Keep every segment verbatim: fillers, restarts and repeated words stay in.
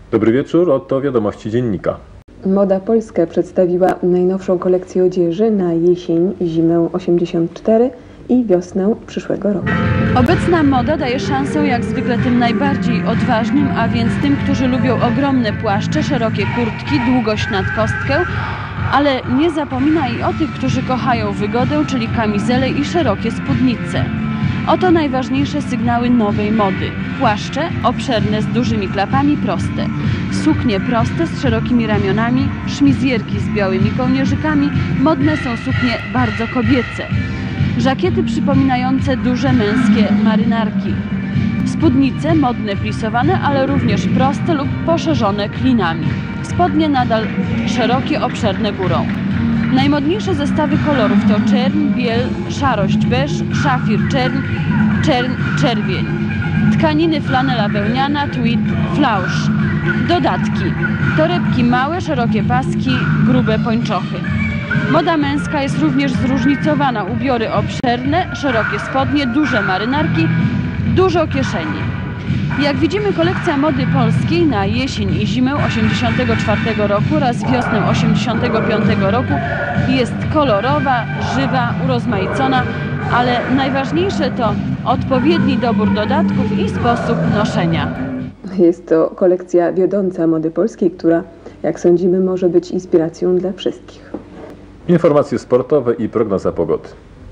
Dobry wieczór, oto wiadomości dziennika. Moda Polska przedstawiła najnowszą kolekcję odzieży na jesień i zimę osiemdziesiąt cztery i wiosnę przyszłego roku. Obecna moda daje szansę jak zwykle tym najbardziej odważnym, a więc tym, którzy lubią ogromne płaszcze, szerokie kurtki, długość nad kostkę, ale nie zapomina i o tych, którzy kochają wygodę, czyli kamizele i szerokie spódnice. Oto najważniejsze sygnały nowej mody. Płaszcze obszerne z dużymi klapami, proste. Suknie proste z szerokimi ramionami, szmizjerki z białymi kołnierzykami, modne są suknie bardzo kobiece. Żakiety przypominające duże męskie marynarki. Spódnice modne plisowane, ale również proste lub poszerzone klinami. Spodnie nadal szerokie, obszerne górą. Najmodniejsze zestawy kolorów to czerń, biel, szarość, beż, szafir, czerń, czerń, czerwień. Tkaniny flanela wełniana, tweed, flausz. Dodatki. Torebki małe, szerokie paski, grube pończochy. Moda męska jest również zróżnicowana. Ubiory obszerne, szerokie spodnie, duże marynarki, dużo kieszeni. Jak widzimy, kolekcja mody polskiej na jesień i zimę osiemdziesiątego czwartego roku oraz wiosnę osiemdziesiątego piątego roku jest kolorowa, żywa, urozmaicona, ale najważniejsze to odpowiedni dobór dodatków i sposób noszenia. Jest to kolekcja wiodąca mody polskiej, która, jak sądzimy, może być inspiracją dla wszystkich. Informacje sportowe i prognoza pogody.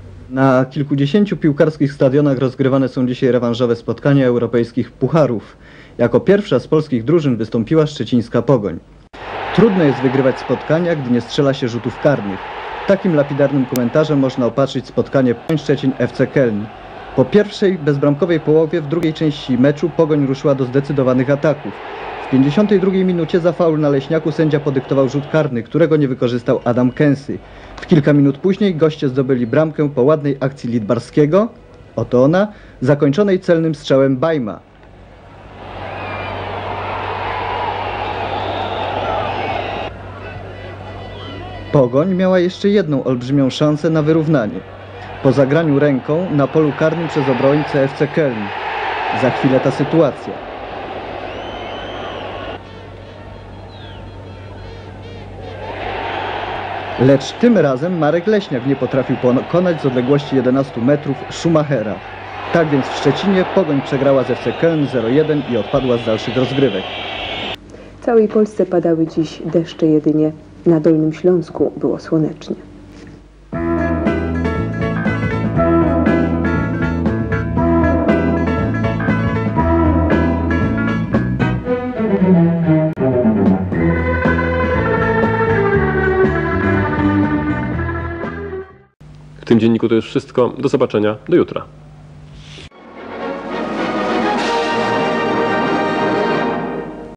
Na kilkudziesięciu piłkarskich stadionach rozgrywane są dzisiaj rewanżowe spotkania europejskich pucharów. Jako pierwsza z polskich drużyn wystąpiła szczecińska Pogoń. Trudno jest wygrywać spotkania, gdy nie strzela się rzutów karnych. Takim lapidarnym komentarzem można opatrzyć spotkanie Pogoń Szczecin F C Keln. Po pierwszej bezbramkowej połowie w drugiej części meczu Pogoń ruszyła do zdecydowanych ataków. W pięćdziesiątej drugiej minucie za faul na Leśniaku sędzia podyktował rzut karny, którego nie wykorzystał Adam Kęsy. W kilka minut później goście zdobyli bramkę po ładnej akcji Lidbarskiego, oto ona, zakończonej celnym strzałem Bajma. Pogoń miała jeszcze jedną olbrzymią szansę na wyrównanie. Po zagraniu ręką na polu karnym przez obrońcę F C Keln. Za chwilę ta sytuacja. Lecz tym razem Marek Leśniak nie potrafił pokonać z odległości jedenastu metrów Schumachera. Tak więc w Szczecinie Pogoń przegrała z F C Keln zero jeden i odpadła z dalszych rozgrywek. W całej Polsce padały dziś deszcze, jedynie na Dolnym Śląsku było słonecznie. W tym dzienniku to już wszystko. Do zobaczenia. Do jutra.